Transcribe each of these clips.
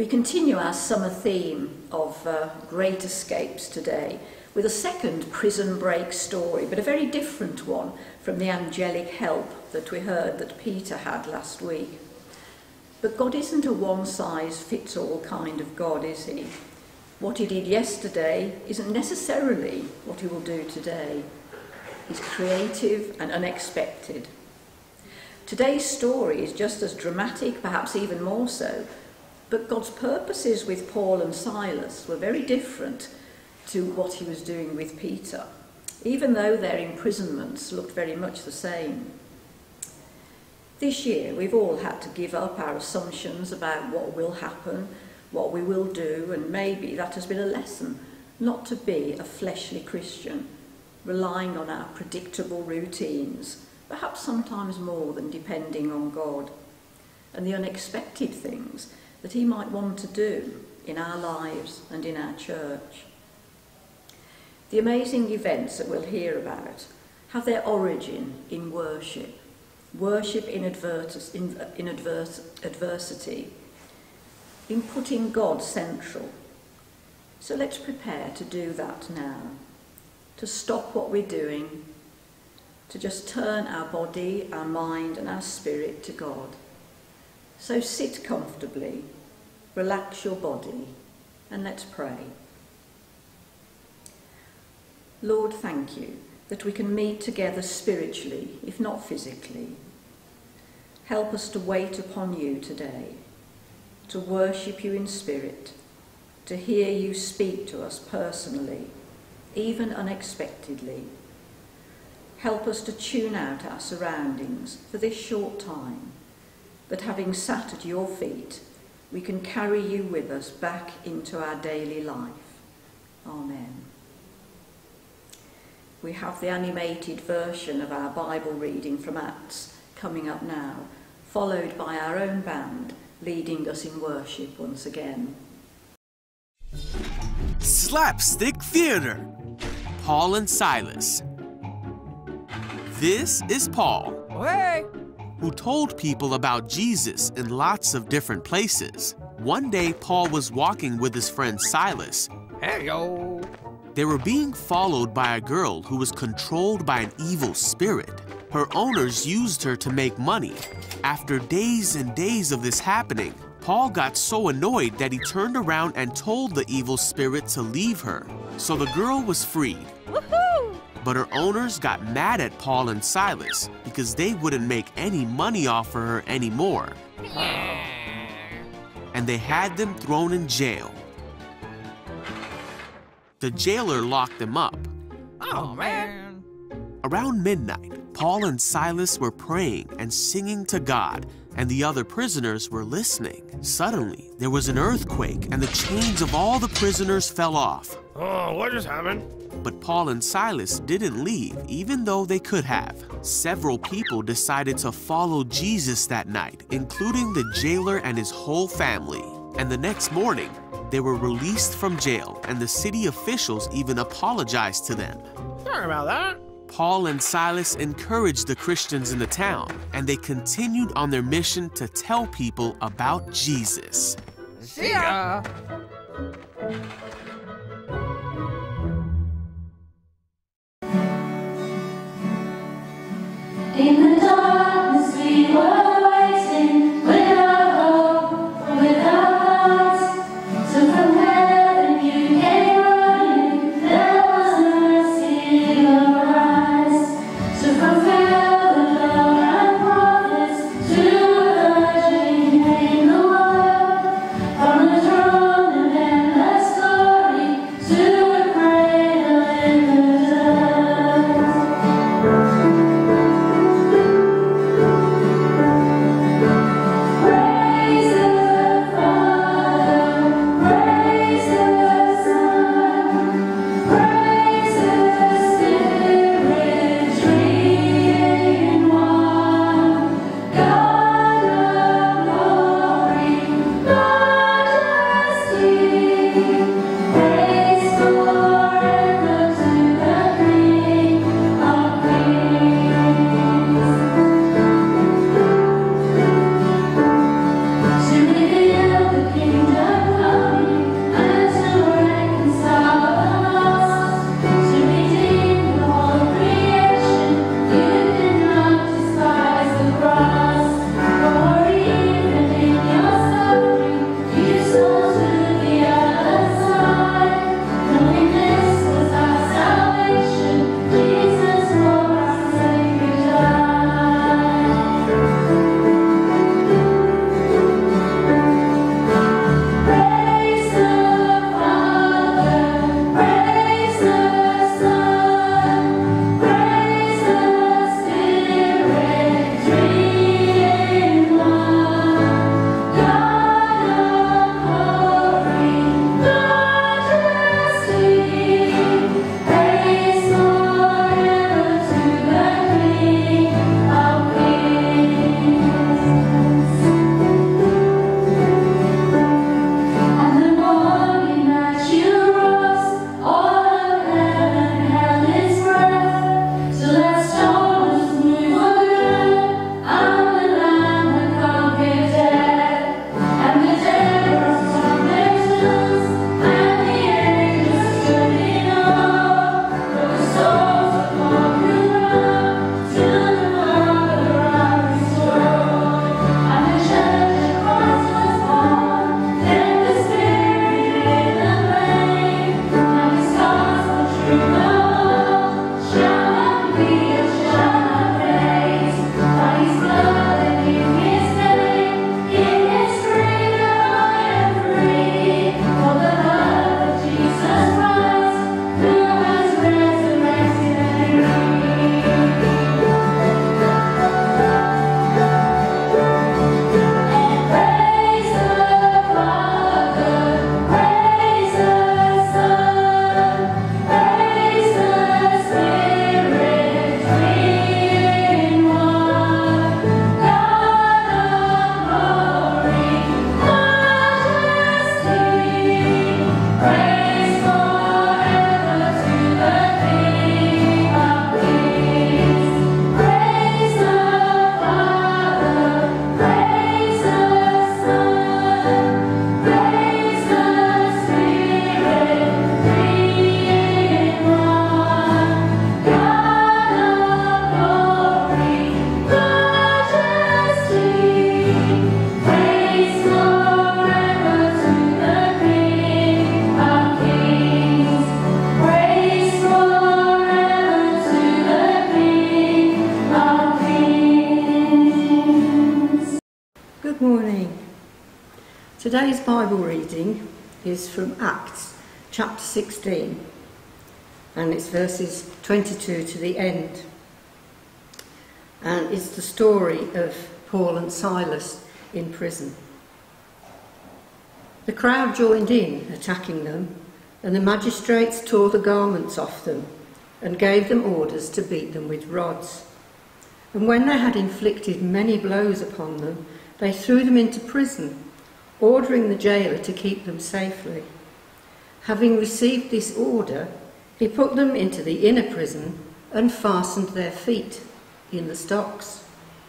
We continue our summer theme of great escapes today with a second prison break story, but a very different one from the angelic help that we heard that Peter had last week. But God isn't a one-size-fits-all kind of God, is he? What he did yesterday isn't necessarily what he will do today. He's creative and unexpected. Today's story is just as dramatic, perhaps even more so, but God's purposes with Paul and Silas were very different to what he was doing with Peter, even though their imprisonments looked very much the same. This year, we've all had to give up our assumptions about what will happen, what we will do, and maybe that has been a lesson not to be a fleshly Christian, relying on our predictable routines, perhaps sometimes more than depending on God, and the unexpected things that he might want to do in our lives and in our church. The amazing events that we'll hear about have their origin in worship, worship in adversity, in putting God central. So let's prepare to do that now, to stop what we're doing, to just turn our body, our mind and our spirit to God. So sit comfortably, relax your body, and let's pray. Lord, thank you that we can meet together spiritually, if not physically. Help us to wait upon you today, to worship you in spirit, to hear you speak to us personally, even unexpectedly. Help us to tune out our surroundings for this short time, that having sat at your feet, we can carry you with us back into our daily life. Amen. We have the animated version of our Bible reading from Acts coming up now, followed by our own band leading us in worship once again. Slapstick Theater, Paul and Silas. This is Paul, Hey! who told people about Jesus in lots of different places. One day, Paul was walking with his friend Silas. Hey, yo! They were being followed by a girl who was controlled by an evil spirit. Her owners used her to make money. After days and days of this happening, Paul got so annoyed that he turned around and told the evil spirit to leave her. So the girl was freed. Woohoo! But her owners got mad at Paul and Silas because they wouldn't make any money off of her anymore. And they had them thrown in jail. The jailer locked them up. Oh, man! Around midnight, Paul and Silas were praying and singing to God, and the other prisoners were listening. Suddenly, there was an earthquake, and the chains of all the prisoners fell off. Oh, what just happened? But Paul and Silas didn't leave, even though they could have. Several people decided to follow Jesus that night, including the jailer and his whole family. And the next morning, they were released from jail, and the city officials even apologized to them. Sorry about that. Paul and Silas encouraged the Christians in the town, and they continued on their mission to tell people about Jesus. See ya! In the darkness we were waiting, without hope, without light. So from heaven you came running, there was a mercy in your eyes. So fulfill the law and prophets, to the Virgin came the word. From the throne of endless glory. Today's Bible reading is from Acts chapter 16, and it's verses 22 to the end. And it's the story of Paul and Silas in prison. The crowd joined in, attacking them, and the magistrates tore the garments off them and gave them orders to beat them with rods. And when they had inflicted many blows upon them, they threw them into prison, ordering the jailer to keep them safely. Having received this order, he put them into the inner prison and fastened their feet in the stocks.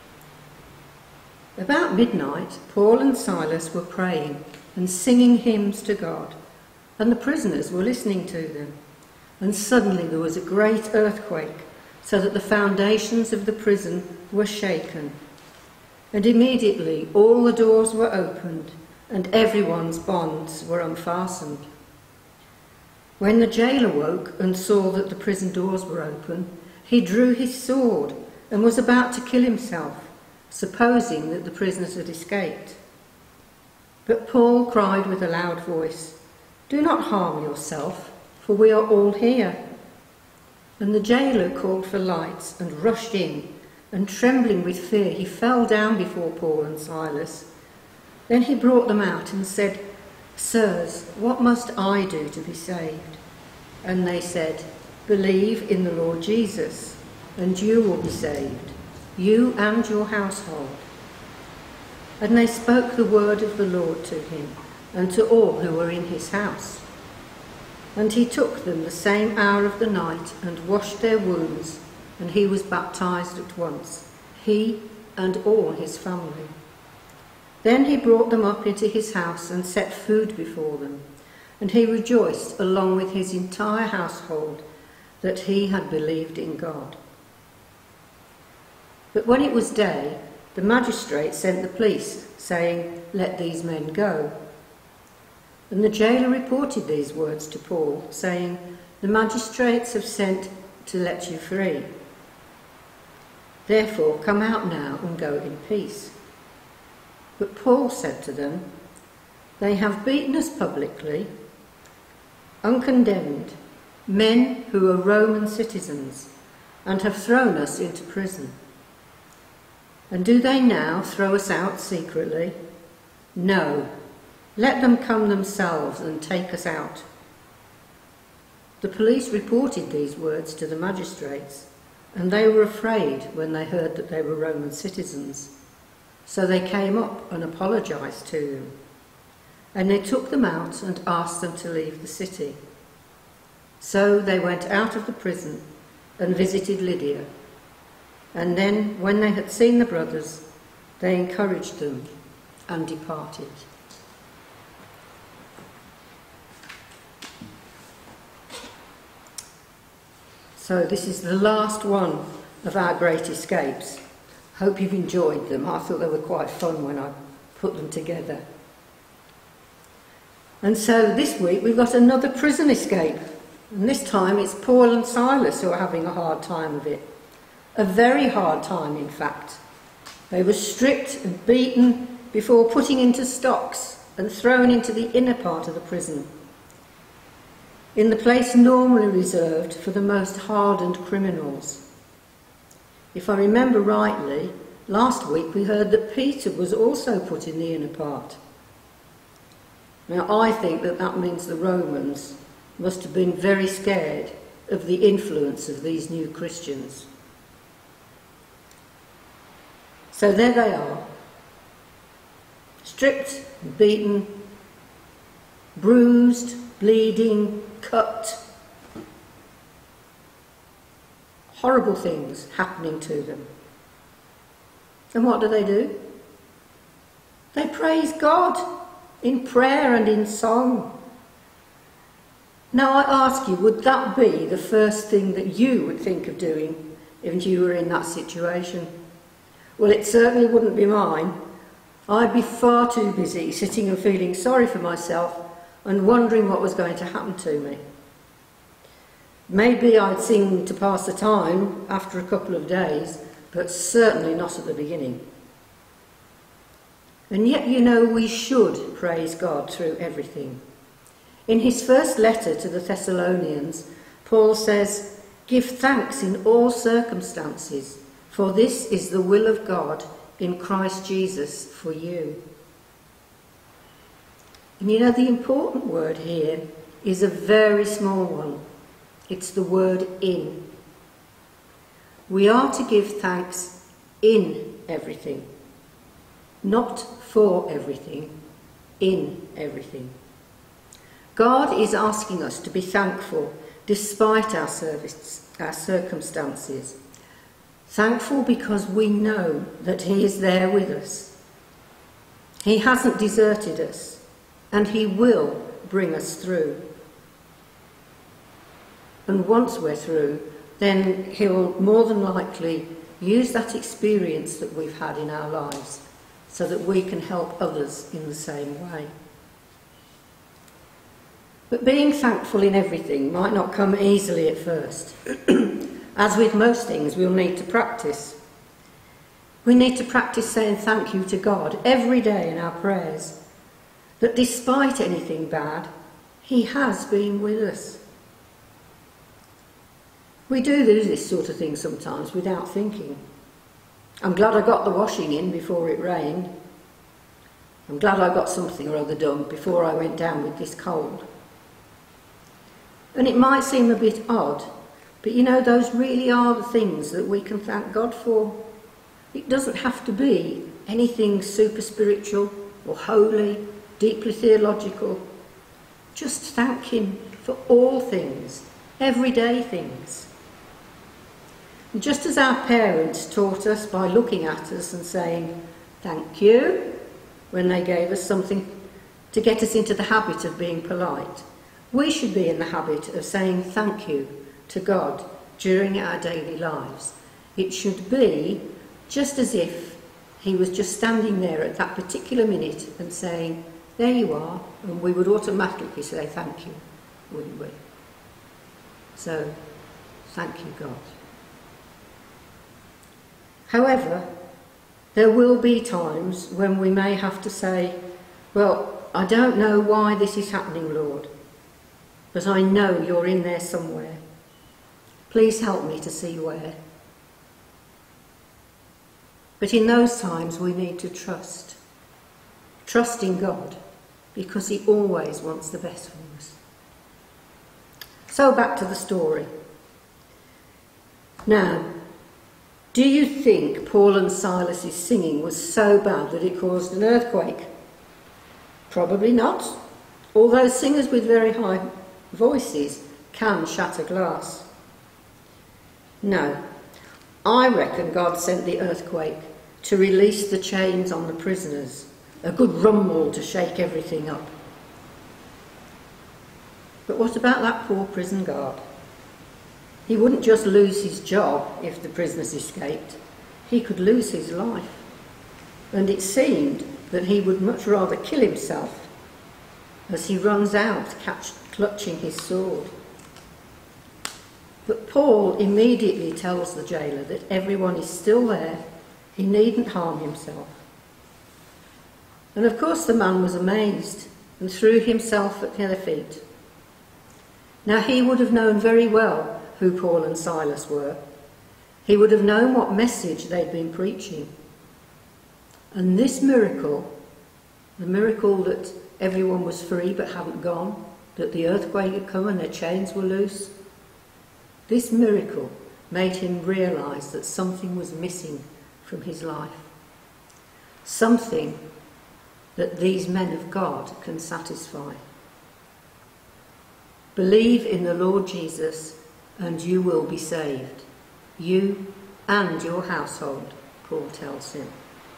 About midnight, Paul and Silas were praying and singing hymns to God, and the prisoners were listening to them. And suddenly there was a great earthquake, so that the foundations of the prison were shaken. And immediately all the doors were opened, and everyone's bonds were unfastened. When the jailer woke and saw that the prison doors were open, he drew his sword and was about to kill himself, supposing that the prisoners had escaped. But Paul cried with a loud voice, "Do not harm yourself, for we are all here." And the jailer called for lights and rushed in, and trembling with fear, he fell down before Paul and Silas. Then he brought them out and said, "Sirs, what must I do to be saved?" And they said, "Believe in the Lord Jesus, and you will be saved, you and your household." And they spoke the word of the Lord to him and to all who were in his house. And he took them the same hour of the night and washed their wounds, and he was baptized at once, he and all his family. Then he brought them up into his house and set food before them, and he rejoiced along with his entire household that he had believed in God. But when it was day, the magistrates sent the police, saying, "Let these men go." And the jailer reported these words to Paul, saying, "The magistrates have sent to let you free. Therefore come out now and go in peace." But Paul said to them, "They have beaten us publicly, uncondemned, men who are Roman citizens, and have thrown us into prison. And do they now throw us out secretly? No, let them come themselves and take us out." The police reported these words to the magistrates, and they were afraid when they heard that they were Roman citizens. So they came up and apologised to them. And they took them out and asked them to leave the city. So they went out of the prison and visited Lydia. And then, when they had seen the brothers, they encouraged them and departed. So this is the last one of our great escapes. Hope you've enjoyed them. I thought they were quite fun when I put them together. And so this week we've got another prison escape. And this time it's Paul and Silas who are having a hard time of it. A very hard time, in fact. They were stripped and beaten before putting into stocks and thrown into the inner part of the prison, in the place normally reserved for the most hardened criminals. If I remember rightly, last week we heard that Peter was also put in the inner part. Now I think that means the Romans must have been very scared of the influence of these new Christians. So there they are, stripped, beaten, bruised, bleeding, cut. Horrible things happening to them. And what do? They praise God in prayer and in song. Now I ask you, would that be the first thing that you would think of doing if you were in that situation? Well, it certainly wouldn't be mine. I'd be far too busy sitting and feeling sorry for myself and wondering what was going to happen to me. Maybe I'd sing to pass the time after a couple of days, but certainly not at the beginning. And yet, you know, we should praise God through everything. In his first letter to the Thessalonians, Paul says, "Give thanks in all circumstances, for this is the will of God in Christ Jesus for you." And you know, the important word here is a very small one. It's the word "in." We are to give thanks in everything, not for everything, in everything. God is asking us to be thankful despite our circumstances. Thankful because we know that he is there with us. He hasn't deserted us, and he will bring us through. And once we're through, then he'll more than likely use that experience that we've had in our lives so that we can help others in the same way. But being thankful in everything might not come easily at first. As with most things, we'll need to practice. We need to practice saying thank you to God every day in our prayers, that despite anything bad, he has been with us. We do this sort of thing sometimes without thinking. I'm glad I got the washing in before it rained. I'm glad I got something or other done before I went down with this cold. And it might seem a bit odd, but you know, those really are the things that we can thank God for. It doesn't have to be anything super spiritual or holy, deeply theological. Just thank him for all things, everyday things. And just as our parents taught us by looking at us and saying thank you when they gave us something to get us into the habit of being polite, we should be in the habit of saying thank you to God during our daily lives. It should be just as if he was just standing there at that particular minute and saying, "There you are," and we would automatically say thank you, wouldn't we? So, thank you, God. However, there will be times when we may have to say, "Well, I don't know why this is happening, Lord, but I know you're in there somewhere. Please help me to see where." But in those times we need to trust. Trust in God, because he always wants the best for us. So back to the story. Now, do you think Paul and Silas's singing was so bad that it caused an earthquake? Probably not, although singers with very high voices can shatter glass. No, I reckon God sent the earthquake to release the chains on the prisoners, a good rumble to shake everything up. But what about that poor prison guard? He wouldn't just lose his job if the prisoners escaped, he could lose his life. And it seemed that he would much rather kill himself as he runs out clutching his sword. But Paul immediately tells the jailer that everyone is still there, he needn't harm himself. And of course the man was amazed and threw himself at their feet. Now he would have known very well who Paul and Silas were. He would have known what message they'd been preaching. And this miracle, the miracle that everyone was free but hadn't gone, that the earthquake had come and their chains were loose, this miracle made him realise that something was missing from his life. Something that these men of God can satisfy. Believe in the Lord Jesus and you will be saved. You and your household, Paul tells him.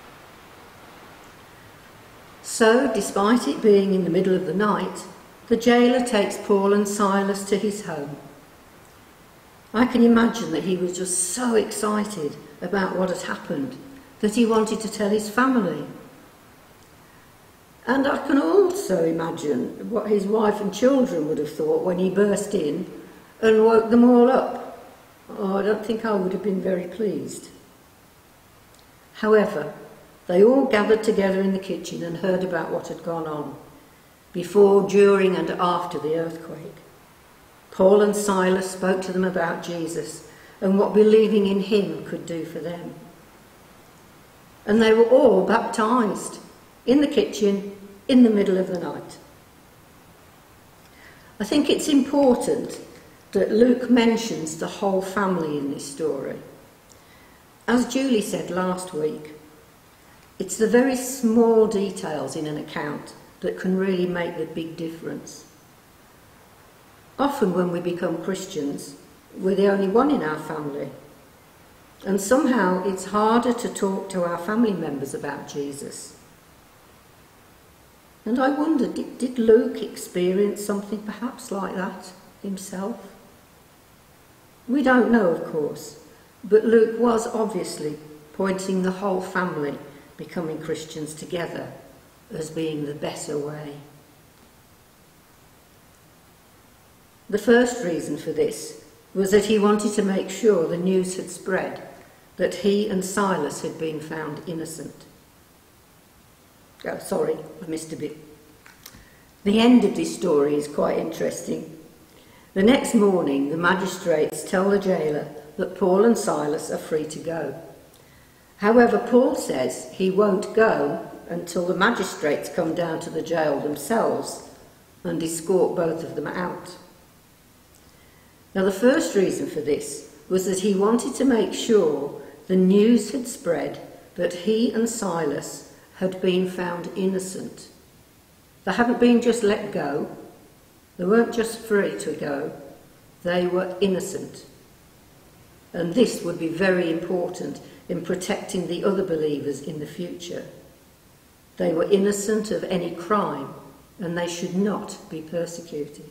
So, despite it being in the middle of the night, the jailer takes Paul and Silas to his home. I can imagine that he was just so excited about what had happened that he wanted to tell his family. And I can also imagine what his wife and children would have thought when he burst in and woke them all up. Oh, I don't think I would have been very pleased. However, They all gathered together in the kitchen and heard about what had gone on, before, during and after the earthquake. Paul and Silas spoke to them about Jesus and what believing in him could do for them. And they were all baptised in the kitchen in the middle of the night. I think it's important that Luke mentions the whole family in this story. As Julie said last week, it's the very small details in an account that can really make the big difference. Often when we become Christians, we're the only one in our family. And somehow it's harder to talk to our family members about Jesus. And I wonder, did Luke experience something perhaps like that himself? We don't know, of course, but Luke was obviously pointing the whole family becoming Christians together as being the better way. The first reason for this was that he wanted to make sure the news had spread that he and Silas had been found innocent. Oh, sorry, I missed a bit. The end of this story is quite interesting. The next morning, the magistrates tell the jailer that Paul and Silas are free to go. However, Paul says he won't go until the magistrates come down to the jail themselves and escort both of them out. Now, the first reason for this was that he wanted to make sure the news had spread that he and Silas had been found innocent. They hadn't been just let go. They weren't just free to go. They were innocent. And this would be very important in protecting the other believers in the future. They were innocent of any crime, and they should not be persecuted.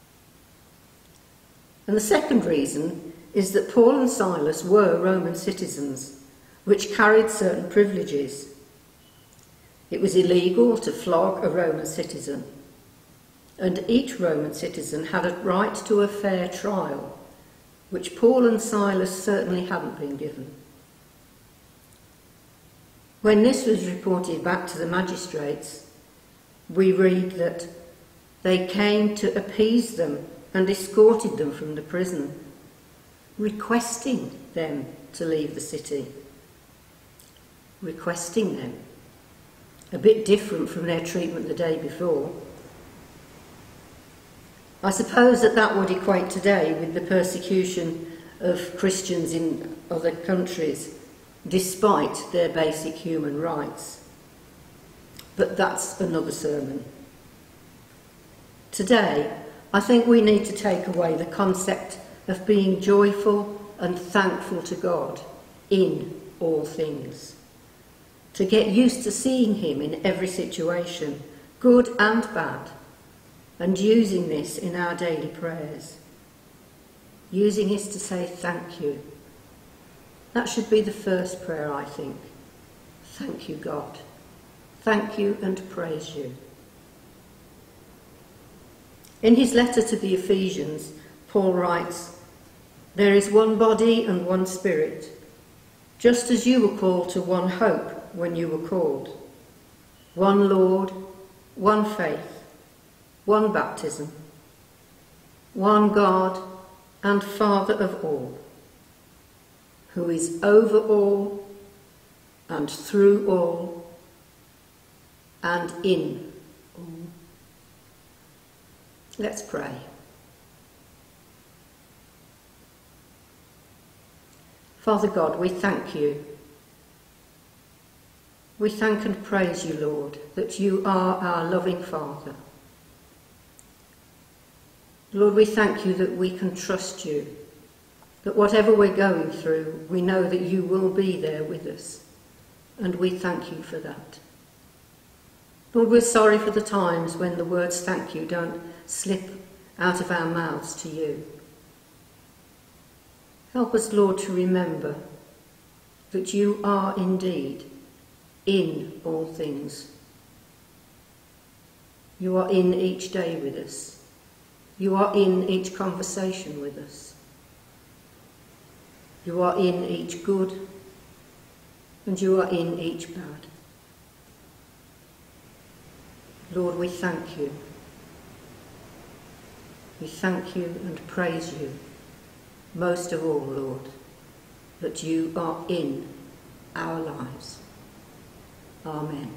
And the second reason is that Paul and Silas were Roman citizens, which carried certain privileges. It was illegal to flog a Roman citizen, and each Roman citizen had a right to a fair trial, which Paul and Silas certainly hadn't been given. When this was reported back to the magistrates, we read that they came to appease them and escorted them from the prison, requesting them to leave the city. Requesting them. A bit different from their treatment the day before. I suppose that would equate today with the persecution of Christians in other countries, despite their basic human rights. But that's another sermon. Today, I think we need to take away the concept of being joyful and thankful to God in all things. To get used to seeing him in every situation, good and bad, and using this in our daily prayers. Using this to say thank you. That should be the first prayer, I think. Thank you, God. Thank you and praise you. In his letter to the Ephesians, Paul writes, "There is one body and one spirit, just as you were called to one hope when you were called. One Lord, one faith, one baptism, one God and Father of all, who is over all and through all and in all." Let's pray. Father God, we thank you. We thank and praise you, Lord, that you are our loving Father. Lord, we thank you that we can trust you, that whatever we're going through, we know that you will be there with us, and we thank you for that. Lord, we're sorry for the times when the words thank you don't slip out of our mouths to you. Help us, Lord, to remember that you are indeed in all things. You are in each day with us. You are in each conversation with us. You are in each good, and you are in each bad. Lord, we thank you. We thank you and praise you, most of all, Lord, that you are in our lives. Amen.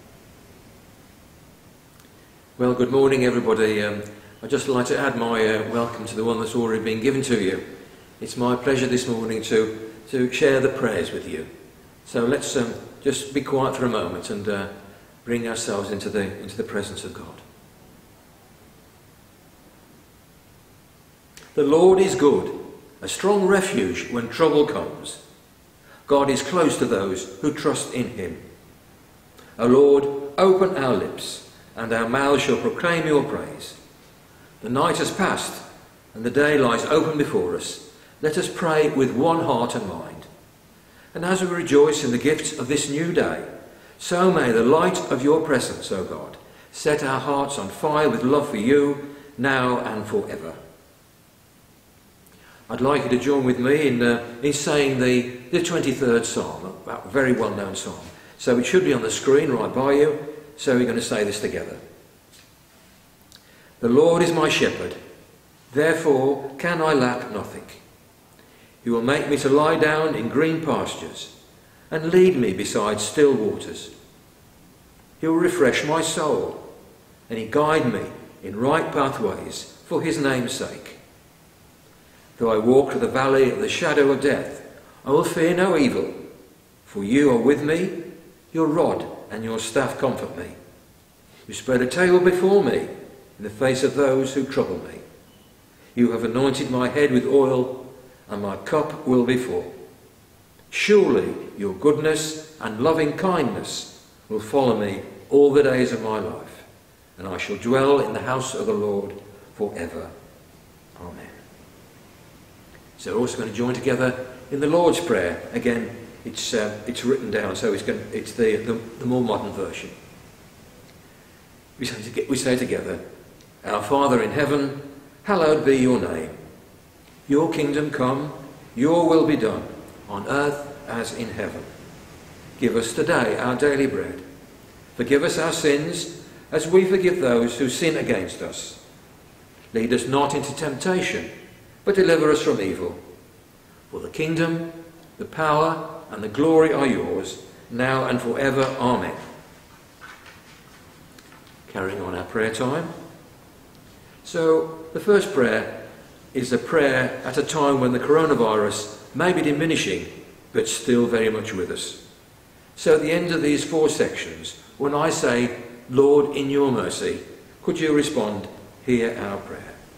Well, good morning, everybody. I'd just like to add my welcome to the one that's already been given to you. It's my pleasure this morning to share the prayers with you. So let's just be quiet for a moment and bring ourselves into the presence of God. The Lord is good, a strong refuge when trouble comes. God is close to those who trust in him. O Lord, open our lips, and our mouths shall proclaim your praise. The night has passed, and the day lies open before us. Let us pray with one heart and mind. And as we rejoice in the gifts of this new day, so may the light of your presence, O God, set our hearts on fire with love for you, now and forever. I'd like you to join with me in saying the 23rd Psalm, a very well-known psalm. So it should be on the screen right by you, so we're going to say this together. The Lord is my shepherd, therefore can I lack nothing. He will make me to lie down in green pastures and lead me beside still waters. He will refresh my soul, and he guide me in right pathways for his name's sake. Though I walk through the valley of the shadow of death, I will fear no evil, for you are with me, your rod and your staff comfort me. You spread a table before me in the face of those who trouble me. You have anointed my head with oil, and my cup will be full. Surely your goodness and loving kindness will follow me all the days of my life, and I shall dwell in the house of the Lord forever. Amen. So we're also going to join together in the Lord's Prayer. Again, it's written down, so it's the more modern version. We say together, Our Father in heaven, hallowed be your name. Your kingdom come, your will be done, on earth as in heaven. Give us today our daily bread. Forgive us our sins, as we forgive those who sin against us. Lead us not into temptation, but deliver us from evil. For the kingdom, the power, and the glory are yours, now and forever. Amen. Carrying on our prayer time. So, the first prayer is a prayer at a time when the coronavirus may be diminishing, but still very much with us. So at the end of these 4 sections, when I say, Lord, in your mercy, could you respond, hear our prayer.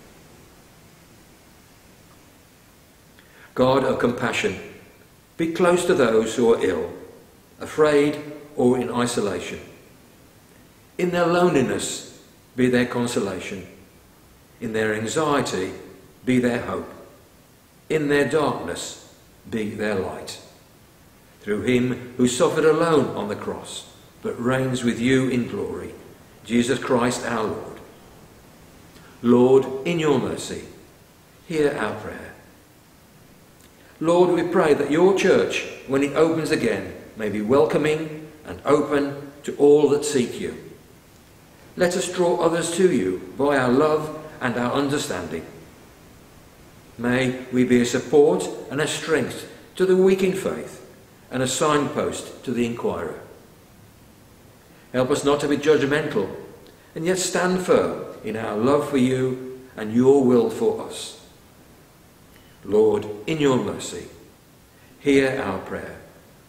God of compassion, be close to those who are ill, afraid, or in isolation. In their loneliness, be their consolation. In their anxiety, be their hope. In their darkness, be their light. Through him who suffered alone on the cross, but reigns with you in glory, Jesus Christ our Lord. Lord, in your mercy, hear our prayer. Lord, we pray that your church, when it opens again, may be welcoming and open to all that seek you. Let us draw others to you by our love and our understanding. May we be a support and a strength to the weak in faith and a signpost to the inquirer. Help us not to be judgmental, and yet stand firm in our love for you and your will for us. Lord, in your mercy, hear our prayer.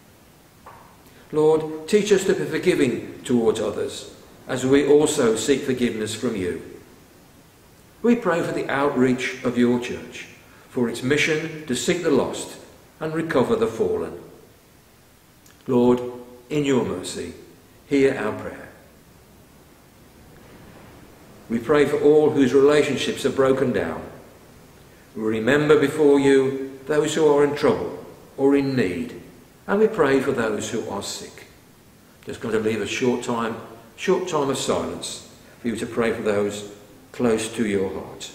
Lord, teach us to be forgiving towards others, as we also seek forgiveness from you. We pray for the outreach of your church, for its mission to seek the lost and recover the fallen. Lord, in your mercy, hear our prayer. We pray for all whose relationships are broken down. We remember before you those who are in trouble or in need, and we pray for those who are sick. Just going to leave a short time of silence for you to pray for those close to your heart.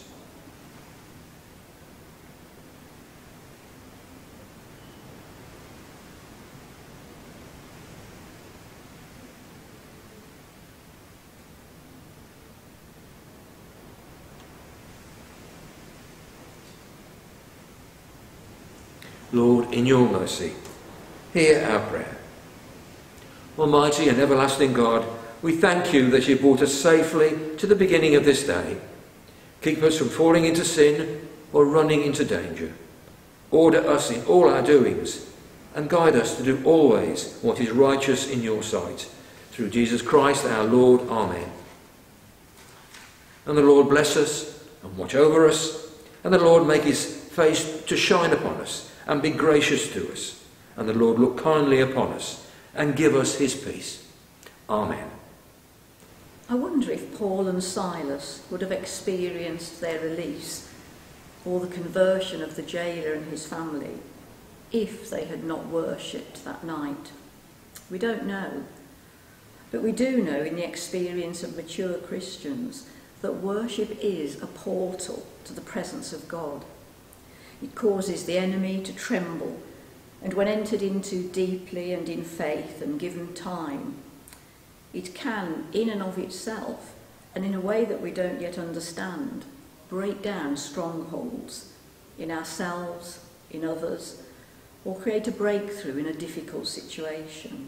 Lord, in your mercy, hear our prayer. Almighty and everlasting God, we thank you that you brought us safely to the beginning of this day. Keep us from falling into sin or running into danger. Order us in all our doings and guide us to do always what is righteous in your sight. Through Jesus Christ our Lord. Amen. And the Lord bless us and watch over us, and the Lord make his face to shine upon us and be gracious to us, and the Lord look kindly upon us and give us his peace. Amen. I wonder if Paul and Silas would have experienced their release or the conversion of the jailer and his family if they had not worshipped that night. We don't know. But we do know in the experience of mature Christians that worship is a portal to the presence of God. It causes the enemy to tremble, and when entered into deeply and in faith and given time, it can, in and of itself, and in a way that we don't yet understand, break down strongholds in ourselves, in others, or create a breakthrough in a difficult situation.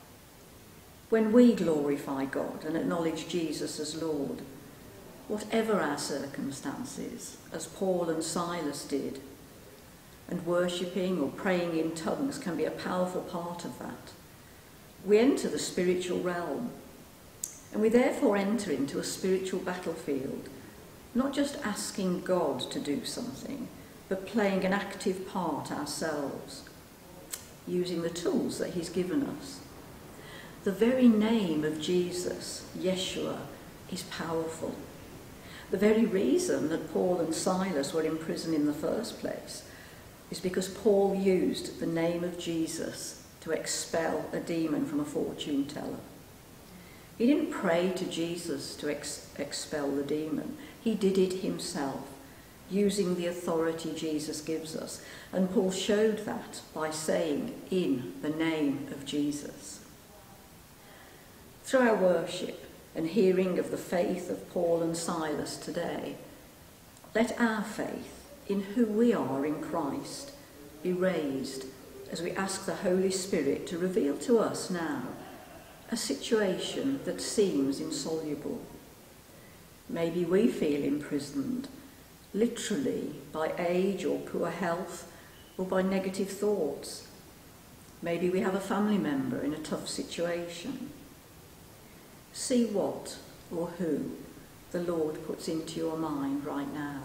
When we glorify God and acknowledge Jesus as Lord, whatever our circumstances, as Paul and Silas did, and worshipping or praying in tongues can be a powerful part of that, we enter the spiritual realm, and we therefore enter into a spiritual battlefield, not just asking God to do something, but playing an active part ourselves, using the tools that he's given us. The very name of Jesus, Yeshua, is powerful. The very reason that Paul and Silas were in prison in the first place is because Paul used the name of Jesus to expel a demon from a fortune teller. He didn't pray to Jesus to expel the demon. He did it himself, using the authority Jesus gives us. And Paul showed that by saying, "In the name of Jesus." Through our worship and hearing of the faith of Paul and Silas today, let our faith in who we are in Christ be raised as we ask the Holy Spirit to reveal to us now a situation that seems insoluble. Maybe we feel imprisoned, literally by age or poor health or by negative thoughts. Maybe we have a family member in a tough situation. See what or who the Lord puts into your mind right now.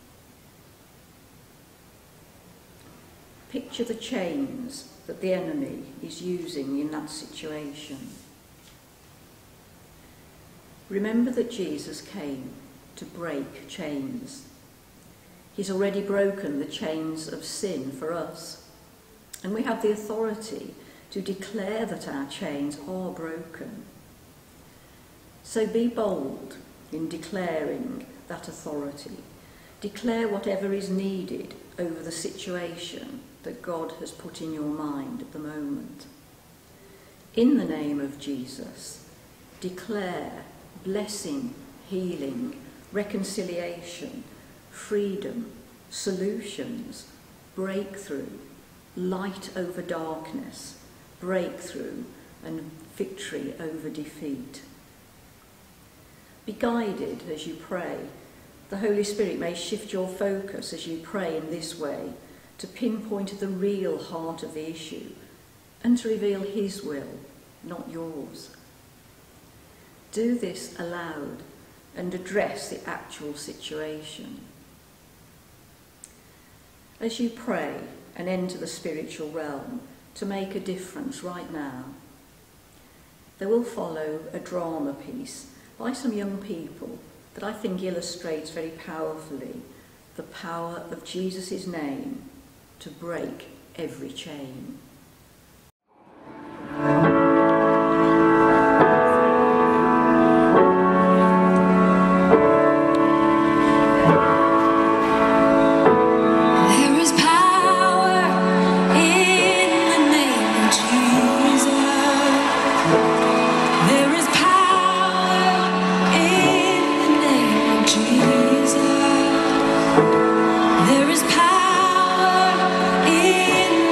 Picture the chains that the enemy is using in that situation. Remember that Jesus came to break chains. He's already broken the chains of sin for us, and we have the authority to declare that our chains are broken. So be bold in declaring that authority. Declare whatever is needed over the situation that God has put in your mind at the moment. In the name of Jesus, declare blessing, healing, reconciliation, freedom, solutions, breakthrough, light over darkness, breakthrough, and victory over defeat. Be guided as you pray. The Holy Spirit may shift your focus as you pray in this way to pinpoint the real heart of the issue and to reveal his will, not yours. Do this aloud and address the actual situation. As you pray and enter the spiritual realm to make a difference right now, there will follow a drama piece by some young people that I think illustrates very powerfully the power of Jesus' name to break every chain. There is power in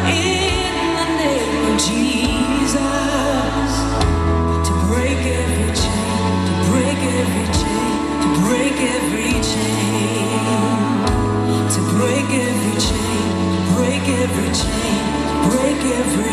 in the name of Jesus, to break every chain, to break every chain, to break every chain, to break every chain, to break every chain, to break every